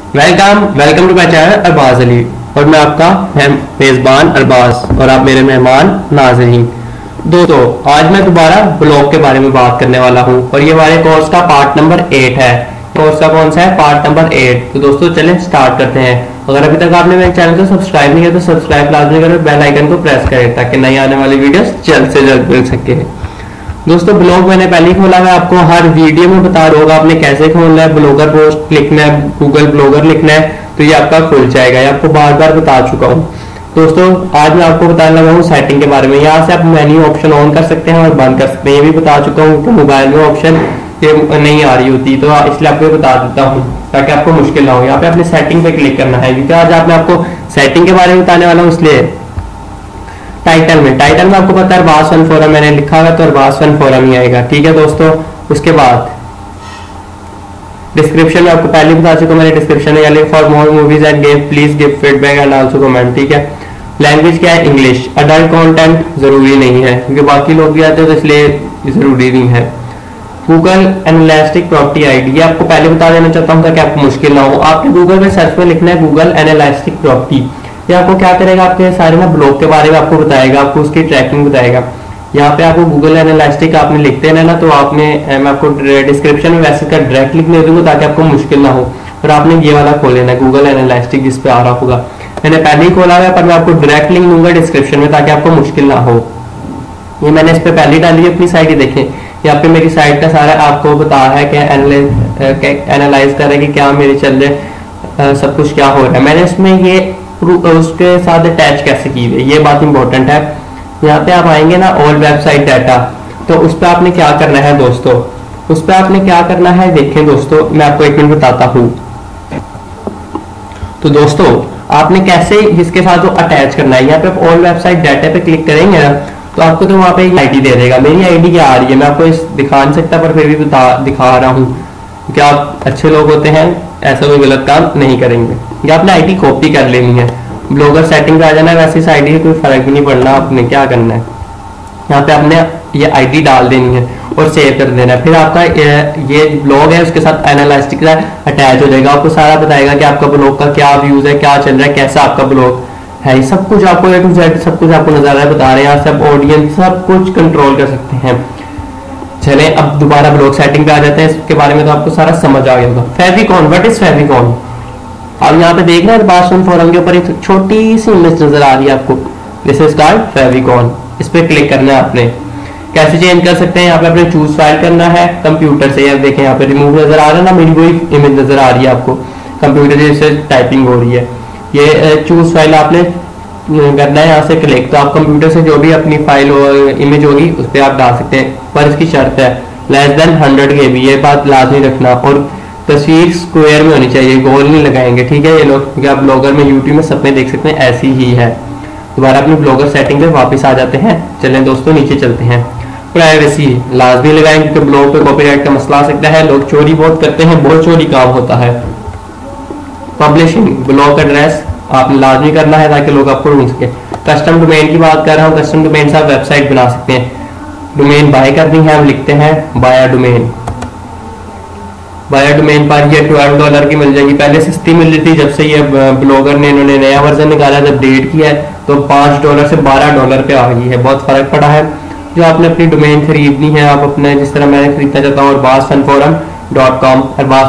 Welcome to my channel Arbaz Ali और मैं आपका मेज़बान अरबाज और आप मेरे मेहमान नाज़रीन। दोस्तों, आज मैं दोबारा ब्लॉग के बारे में बात करने वाला हूं और ये हमारे कोर्स का पार्ट नंबर 8 है। कोर्स का कौन सा है? Part number 8। तो दोस्तों चलें स्टार्ट करते हैं। अगर अभी तक आपने मेरे चैनल को सब्सक्राइब नहीं किया तो सब्सक्राइब लाजमी करें, बेल आइकन को प्रेस करें ताकि नई आने वाली वीडियोस जल्द से जल्द मिल सके। दोस्तों, ब्लॉग मैंने पहले ही खोला है, आपको हर वीडियो में बता रहा होगा आपने कैसे खोलना है। ब्लॉगर पोस्ट लिखना है, गूगल ब्लॉगर लिखना है तो ये आपका खुल जाएगा। ये आपको बार बार बता चुका हूँ। दोस्तों, आज मैं आपको बताने लगा हूँ सेटिंग के बारे में। यहाँ से आप मेन्यू ऑप्शन ऑन कर सकते हैं और बंद कर सकते हैं। ये भी बता चुका हूँ कि मोबाइल में ऑप्शन ये नहीं आ रही होती, तो इसलिए आपको बता देता हूँ ताकि आपको मुश्किल ना हो। यहाँ पे अपने सेटिंग पे क्लिक करना है क्योंकि आज मैं आपको सेटिंग के बारे में बताने वाला हूँ। इसलिए टाइटल में आपको पता है अरबाज फन फोरम मैंने लिखा हुआ तो अरबाज फन फोरम ही आएगा। ठीक है दोस्तों, उसके बाद डिस्क्रिप्शन में आपको पहले बता चुका मैंने, डिस्क्रिप्शन में link for more movies and game please give feedback and also comment. ठीक है, लैंग्वेज क्या है? इंग्लिश। अडल्ट कंटेंट जरूरी नहीं है क्योंकि बाकी लोग भी आते हैं तो इसलिए जरूरी नहीं है। गूगल एनालिटिक प्रॉपर्टी आईडी, ये आपको पहले बता देना चाहता हूँ ताकि आपको मुश्किल ना हो। आपने गूगल में सर्च में लिखना है गूगल एनालिटिक प्रॉपर्टी। ये आपको क्या करेगा, आपके सारे ना ब्लॉग के बारे में आपको बताएगा, आपको उसकी ट्रैकिंग बताएगा। यहाँ पे आपको गूगल एनालिटिक आपने लिखते हैं ना, तो आपने मैं आपको डिस्क्रिप्शन में वैसे का डायरेक्ट लिखने दूंगा ताकि आपको मुश्किल ना हो। और आपने ये वाला खोल लेना है गूगल एनालिटिक, जिस पे आ रहा होगा। मैंने पहले ही खोला है पर मैं आपको डायरेक्ट लिंक दूंगा डिस्क्रिप्शन में ताकि आपको मुश्किल ना हो। ये मैंने इस पे पहले डाली है अपनी साइड ही देखें। यहाँ पे मेरी साइड का सारा आपको बता है कि एनालाइज कर रहा है कि क्या मेरे चल रहे सब कुछ क्या हो रहा है। मैंने इसमें ये उसके साथ अटैच कैसे की है ये बात इंपॉर्टेंट है। यहाँ पे आप आएंगे ना ऑल वेबसाइट डाटा, तो उस पर आपने क्या करना है दोस्तों, उस पर आपने क्या करना है देखें दोस्तों, मैं आपको एक मिनट बताता हूँ। तो दोस्तों, आपने कैसे इसके साथ अटैच करना है, यहाँ पे आप ऑल वेबसाइट डाटा पे क्लिक करेंगे ना तो आपको तो वहाँ पे आईडी दे देगा। मेरी आईडी क्या आ रही है मैं आपको इस दिखा नहीं सकता पर फिर भी दिखा रहा हूँ क्योंकि आप अच्छे लोग होते हैं, ऐसा कोई गलत काम नहीं करेंगे। या आपने आईडी कॉपी कर लेनी है, ब्लॉगर सेटिंग पे आ जाना है, वैसे इस आईडी कोई फर्क भी नहीं पड़ना। आपने क्या करना है, यहाँ पे आपने ये आईडी डाल देनी है और सेव कर देना है। फिर आपका ये ब्लॉग है उसके साथ एनालिटिक्स अटैच हो जाएगा। आपको सारा बताएगा कि आपका ब्लॉग का क्या व्यूज है, क्या चल रहा है, कैसा आपका ब्लॉग है। सब कुछ आपको A to Z सब कुछ आपको नजर आ रहा है, बता रहे हैं। यहाँ से आप ऑडियंस सब कुछ कंट्रोल कर सकते हैं। चले अब दोबारा ब्लॉग सेटिंग पे आ जाते हैं। इसके बारे में तो आपको सारा समझ आ गया होगा। Favicon, what is favicon? अब यहाँ पे देख रहे हैं अरबाज फन फोरम के ऊपर एक छोटी सी इमेज नजर आ रही है आपको, दिस इज कॉल्ड फेविकॉन। इस पे क्लिक करना है आपने। कैसे चेंज कर सकते हैं, यहाँ पे आपने चूज फाइल करना है कंप्यूटर से। अब देखें यहाँ पे रिमूव नजर आ रहा है ना, मेरी वही इमेज नजर आ रही है आपको, कंप्यूटर से टाइपिंग हो रही है। ये चूज फाइल आपने करना है, यहाँ से क्लिक। तो आप कंप्यूटर से जो भी अपनी फाइल इमेज होगी उस पर आप डाल सकते हैं, पर इसकी शर्त है लेस देन 100 KB, ये बात लाजमी रखना। और तस्वीर स्क्वायर में होनी चाहिए, गोल नहीं लगाएंगे। ठीक है, ये लोग क्योंकि आप ब्लॉगर में यूट्यूब में सब में देख सकते हैं ऐसी ही है। दोबारा अपनी ब्लॉगर सेटिंग पे वापस आ जाते हैं। चलें दोस्तों नीचे चलते हैं। प्राइवेसी लाजमी लगाएंगे क्योंकि ब्लॉग पे कॉपीराइट का मसला आ सकता है, लोग चोरी बहुत करते हैं, बहुत चोरी काम होता है। पब्लिशिंग, ब्लॉग एड्रेस आपने लाजमी करना है ताकि लोग आपको ढूंढ सके। कस्टम डोमेन की बात कर रहा हूँ, कस्टम डोमेन से आप वेबसाइट बना सकते हैं। डोमेन बाय करनी है, हम लिखते हैं बाया डोमेन। बाया डोमेन पर ये $12 की मिल जाएगी। पहले सस्ती मिल रही थी, जब से ये ब्लॉगर ने इन्होंने नया वर्जन निकाला, जब डेट किया है तो $5 से $12 पे आ गई है। बहुत फर्क पड़ा है। जो आपने अपनी डोमेन खरीदनी है, आप अपने जिस तरह मैंने खरीदना चाहता हूँ arbazfanforum.com,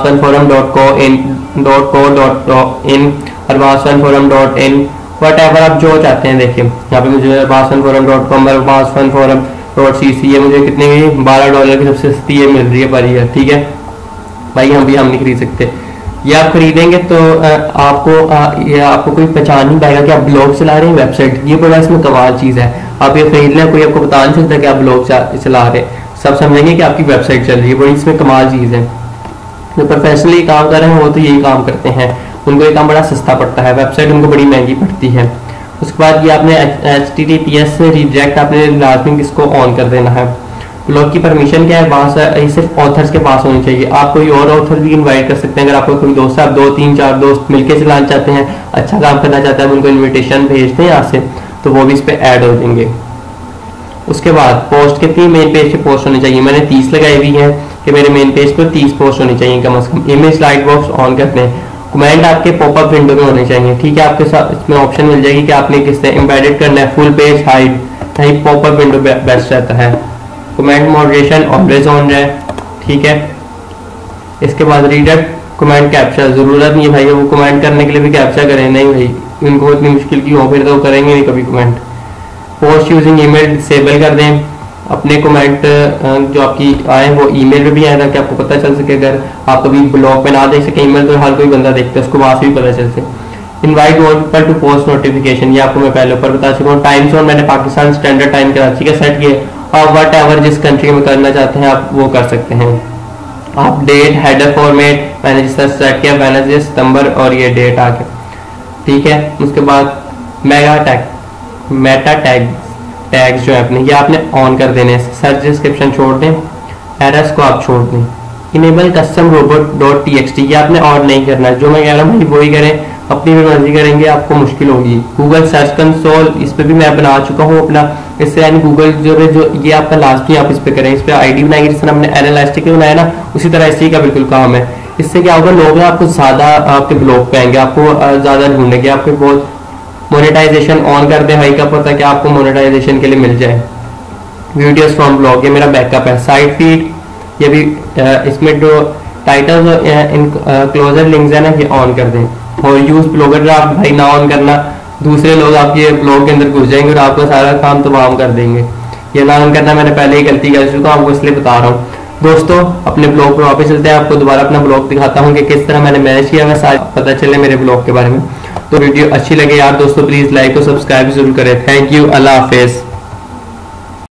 arbazfanforum.co.in, arbazfanforum.in, whatever आप जो चाहते हैं। देखिए यहाँ पे मुझे arbazfanforum.com, arbazfanforum.cc, ये मुझे कितने की $12 की सबसे सस्ती ये मिल रही है पर ईयर। ठीक है भाई, हम नहीं खरीद सकते। ये आप खरीदेंगे तो ये आपको कोई पहचान नहीं पाएगा कि आप ब्लॉग चला रहे हैं वेबसाइट। ये बड़ा इसमें कमाल चीज़ है। आप ये खरीद लें, कोई आपको बता नहीं सकता कि आप ब्लॉग चला रहे हैं, सब समझेंगे कि आपकी वेबसाइट चल रही है। बड़ी इसमें कमाल चीज़ है। जो प्रोफेशनली काम कर रहे हैं वो तो यही काम करते हैं, उनको ये काम बड़ा सस्ता पड़ता है, वेबसाइट उनको बड़ी महंगी पड़ती है। उसके बाद ये आपने HTTPS से रिजेक्ट आपने लाजमी इसको ऑन कर देना है। ब्लॉग की परमिशन क्या है, वहाँ से सिर्फ ऑथर्स के पास होनी चाहिए। आप कोई और ऑथर भी इनवाइट कर सकते हैं। अगर आपको कोई दोस्त, आप 2 3 4 दोस्त मिलकर चलाना चाहते हैं, अच्छा काम करना चाहते हैं, उनको इन्विटेशन भेजते हैं यहाँ से, तो वो भी इस पर ऐड हो जाएंगे। उसके बाद पोस्ट कितनी मेन पेज पे पोस्ट होनी चाहिए, मैंने 30 लगाई हुई है कि मेरे मेन पेज पर 30 पोस्ट होनी चाहिए कम से कम। इमेज लाइट बॉक्स ऑन करते हैं कमेंट आपके पॉपअप विंडो में होने चाहिए, ठीक है। आपके साथ इसमें ऑप्शन मिल जाएगी कि आपने किससे एम्बेडेड करना है, फुल पेज, हाइड, नहीं पॉपअप विंडो बेस्ट रहता है। कमेंट मॉडरेशन ऑलवेज ऑन रहे, ठीक है। इसके बाद रीडर कमेंट कैप्चा, जरूरत नहीं है भाई वो कमेंट करने के लिए भी कैप्चा करें, नहीं भाई उनको इतनी मुश्किल की हो, फिर तो करेंगे नहीं कभी comment. Post using email disable कर दें, अपने कमेंट जो आपकी आए वो ईमेल में भी आए ताकि आपको पता चल सके। अगर आप कभी ब्लॉग पे ना देख सके ईमेल तो हर कोई बंदा देखता है, उसको वहां से भी पता चल सके। Invite more people to post notification, ये आपको मैं पहले ऊपर बता चुका हूँ। टाइम जोन मैंने पाकिस्तान स्टैंडर्ड टाइम कराची का सेट किया, और वट एवर जिस कंट्री में करना चाहते हैं आप वो कर सकते हैं। आप डेट हेडर फॉर्मेट मैंने जिस तरह सेट किया वेडनेसडे सितंबर और ये डेट आ गया, ठीक है। उसके बाद मेटा टैग्स जो है अपने ये आपने ऑन कर देने, सर्च डिस्क्रिप्शन छोड़ दें, एरर्स को आप छोड़ दें। Enable custom robot dot TXT ये आपने ऑन नहीं करना है, जो मैं कह रहा हूँ वही करें, अपनी भी मर्जी करेंगे आपको मुश्किल होगी। गूगल सर्च कंसोल इस पर भी मैं बना चुका हूँ अपना, इससे यानी गूगल जो ये आपका लास्ट ही आप इस पे करें, इस पर आईडी बनाएंगे जिस तरह हमने एनालिस्टिक बनाया ना, उसी तरह इसी का बिल्कुल काम है। इससे क्या होगा, लोग आपको ज्यादा आपके ब्लॉग पे आएंगे, आपको ज्यादा ढूंढेंगे, आपको बहुत मोनेटाइजेशन ऑन कर दे भाई, का पता क्या आपको मोनेटाइजेशन के लिए मिल जाए। वीडियोस फ्रॉम ब्लॉग ये मेरा बैकअप है। साइड फीड ये भी इसमें जो टाइटल्स क्लोजर लिंक्स है ना ये ऑन कर दें। और यूज ब्लॉगर ड्राफ्ट भाई ना ऑन करना, दूसरे लोग आपके ब्लॉग के अंदर घुस जाएंगे और आपका सारा काम तमाम कर देंगे। ये ना ऑन करना मैंने पहले ही गलती कर चुका, आपको इसलिए बता रहा हूँ। दोस्तों अपने ब्लॉग पर वापस चलते हैं, आपको दोबारा अपना ब्लॉग दिखाता हूँ कि किस तरह मैंने मैनेज किया, मैं साथ पता चले मेरे ब्लॉग के बारे में। तो वीडियो अच्छी लगे यार दोस्तों प्लीज लाइक और सब्सक्राइब जरूर करें। थैंक यू, अल्लाह हाफिज।